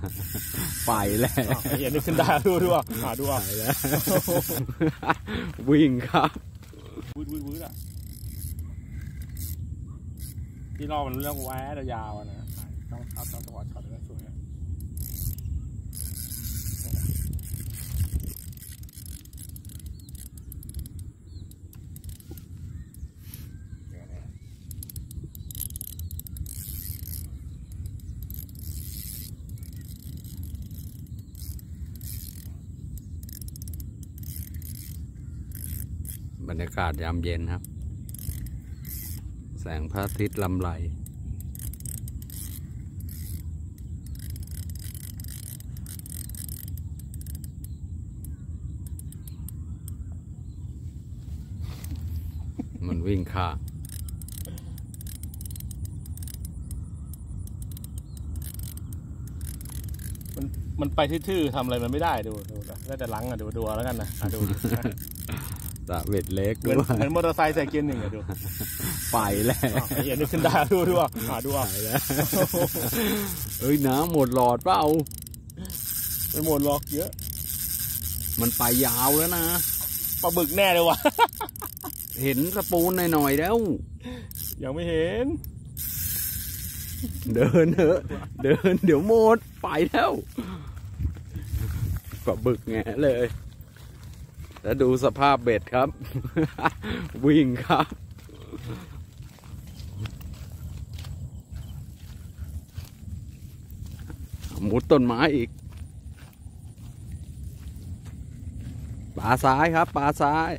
ไปแล้วเห็นนึกขึ้นได้ดูอ่ะดูอ่ะวิ่งครับวืดอ่ะที่รอมันเรื่องแว้แต่ยาวนะต้องเอาจังหวะช็อตได้สวยบรรยากาศยามเย็นครับแสงพระอาทิตย์ลำไรมันวิ่งข้างมันไปทื่อๆทำอะไรมันไม่ได้ดูแล้วแต่หลังดูแล้วกันนะดูตะเบ็ดเล็กด้วยเหมือนมอเตอร์ไซค์ใส่เกียร์หนึ่งดูไปแล้วเห็นนึกขึ้นได้ดูอ่ะไปแล้วเฮ้ยน้ำหมดหลอดเปล่าไม่หมดหรอกเยอะมันไปยาวแล้วนะปลาบึกแน่เลยวะเห็นสปูนหน่อยแล้วยังไม่เห็นเดินเถอะเดินเดี๋ยวหมดไปแล้วปลาบึกแงเลยแล้วดูสภาพเบ็ดครับวิ่งครับมุดต้นไม้อีกปลาซ้ายครับปลาซ้าย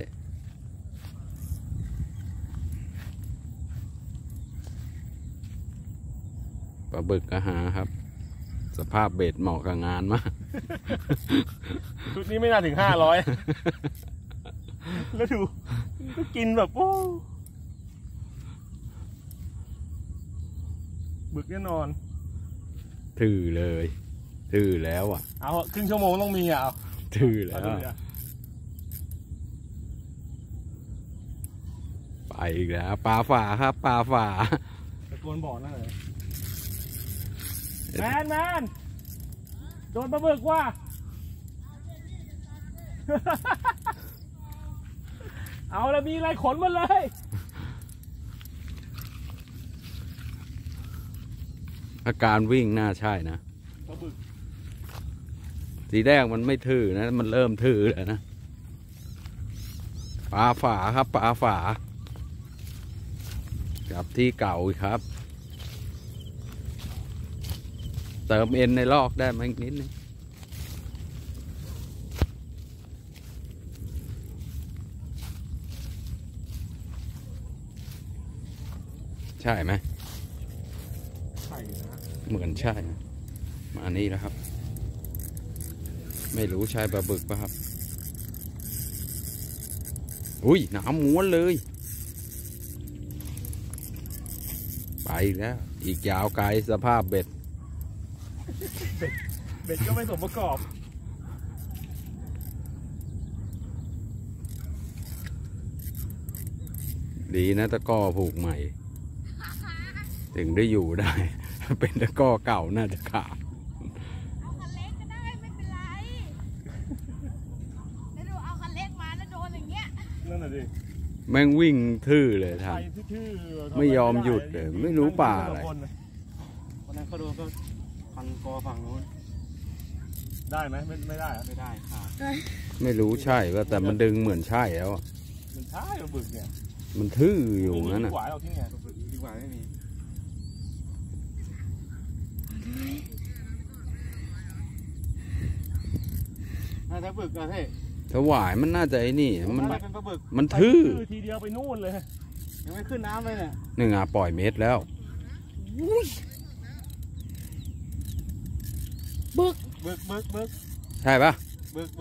ปลาบึกก็หาครับสภาพเบ็ดเหมาะกับงานมากชุดนี้ไม่น่าถึง500แล้วดูก็กินแบบโอ้บึกแน่นอนถือเลยถือแล้วอ่ะเอาครึ่งชั่วโมงต้องมีอ่ะถือแล้วไปอีกแล้วปลาฝ่าครับปลาฝ่าตะโกนบอกนั่นเลยแมนโดนปลาบึกว่ะเอาแล้วมีอะไรขนมาเลยอาการวิ่งน่าใช่นะปลาบึกสีแรกมันไม่ถือนะมันเริ่มถือแล้วนะปลาฝาครับปลาฝากับที่เก่าครับเติมเอ็นในลอกได้ไหมนิดนึงใช่ไหมใช่นะเหมือนใช่มานี่แล้วครับไม่รู้ใช่ปลาบึกป่ะครับอุ้ยน้ำม้วนเลยไปแล้วอีกยาวไกลสภาพเบ็ดก็ไม่สมประกอบดีนะตะก้อผูกใหม่ถึงได้อยู่ได้เป็นตะก้อเก่าน่าจะขาดเอาคันเล็กก็ได้ไม่เป็นไรแล้วดูเอาคันเล็กมาแล้วโดนอย่างเงี้ยนั่นน่ะดิแม่งวิ่งทื่อเลยท่านไม่ยอมหยุดเลยไม่รู้ป่าอะไรวันนั้นเขาดูก็พันกอฝั่งนู้นได้ไหมไม่ได้ไม่ได้ค่ะไม่รู้ใช่ว่าแต่มันดึงเหมือนใช่แล้วมันใช่ปลาบึกเนี่ยมันทื่ออยู่นั่นน่ะดีกว่าเราที่เนี่ยดีกว่าไม่มีถ้าบึกอะเท่ถวายมันน่าจะไอ้นี่มันทื่อทีเดียวไปนู่นเลยยังไม่ขึ้นน้ำเลยเนี่ยนี่ไงปล่อยเม็ดแล้วบึกใช่ปะบึก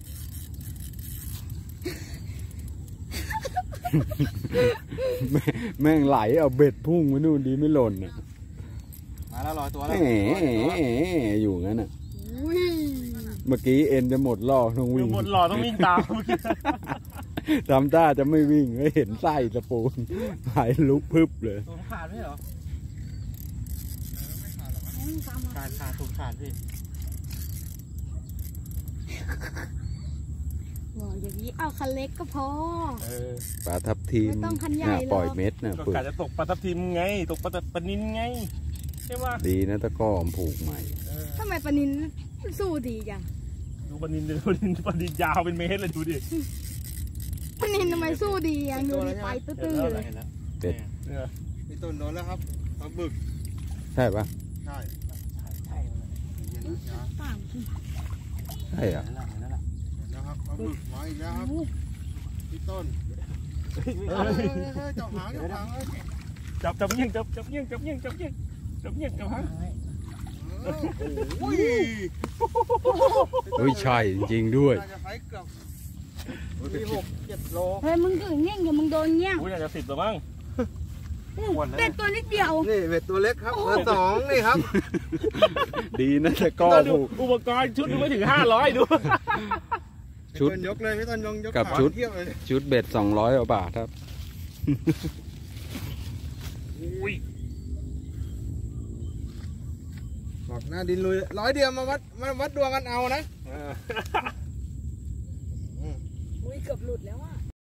แม่งไหลเอาเบ็ดพุ่งไปนู่นดีไม่หล่นอ่ะมาแล้วลอยตัวแล้วอยู่งั้นอ่ะเมื่อกี้เอ็นจะหมดล่อต้องวิ่งหมดล่อต้องวิ่งตามทำท่าจะไม่วิ่งไม่เห็นไส้ตะปูนหายลุกพึบเลยตัวขาดไหมเหรอไม่ขาดหรอกขาดถูกขาดพี่บอกอย่างนี้เอาคันเล็กก็พอปลาทับทิมไม่ต้องคันใหญ่หรอกปล่อยเม็ดนะก็ปึกกะจะตกปลาทับทิมไงตกปลานินไงใช่ป่ะดีนะตะกร้อมันผูกใหม่ทำไมปลานินสู้ดีจังดูปลานินยาวเป็นเมตรเลยดูดิปลานินทำไมสู้ดีอ่ะดูดิไปตื้อๆเลยเป็ดพี่ต้นโดนแล้วครับปลาบึกใช่ปะใช่ตามใช่อ่ะเห็นแล้วครับปลาบึกมาอีกแล้วครับพี่ต้นเฮ้ยจับหางจับหางจับเงี้ยงจับเงี้ยงหางโอ้ยเฮ้ยใช่จริงๆด้วยน่าจะไซส์เกือบมี6-7 โลเฮ้ยมึงถึงเงี้ยงอย่ามึงโดนเงี้ยงอุ้ยน่าจะ10ตัวมั้งเป็ดตัวนิดเดียวนี่เบ็ดตัวเล็กครับเบอร์2นี่ครับดีนะตะกร้อดูผูกอุปกรณ์ชุดไม่ถึง500ดูชุดพี่ต้นยกเลยพี่ต้นยกกับขาชุดเทียบเลยชุดเบ็ด200 กว่าบาทครับอุ้ยบอกหน้าดินลุย100 เดียวมาวัดดวงกันเอานะอุ้ยเกือบหลุดแล้วอ่ะ